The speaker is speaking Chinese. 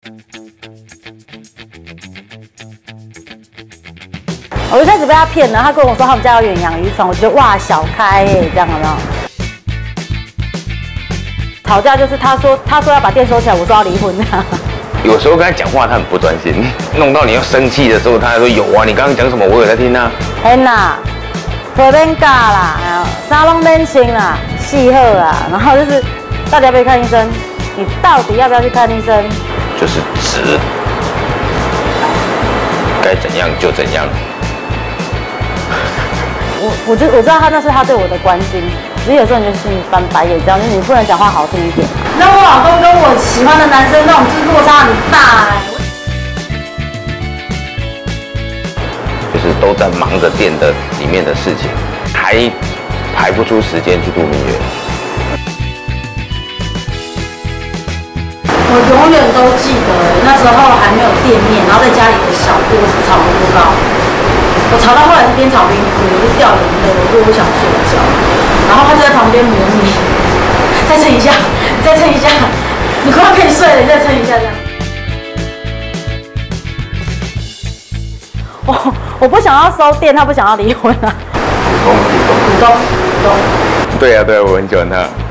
我一开始被他骗了，他跟我说他们家有远洋渔船，我觉得哇小开耶，这样有没有？吵架就是他说要把店收起来，我说要离婚这样。 有时候跟他讲话，他很不专心，弄到你要生气的时候，他还说有啊，你刚刚讲什么，我有在听啊。 嘿呐，不免教啦，啥拢免信啦，戏好啦，然后就是到底要不要看医生？你到底要不要去看医生？ 就是直，该怎样就怎样。 我知道他那是他对我的关心，只是有时候你就是翻白眼这样，就是你不能讲话好听一点。那我老公跟我喜欢的男生那种就是落差很大就是都在忙着店的里面的事情，还排不出时间去度蜜月。 我永远都记得那时候还没有店面，然后在家里的小锅子炒萝卜糕。我吵到后来是边吵边哭，我就掉眼泪，我说我想睡觉，然后他就在旁边模拟，再撑一下，再撑一下，你快要可以睡了，你再撑一下这样。我不想要收店，他不想要离婚啊。 股东。对啊，我很喜欢他。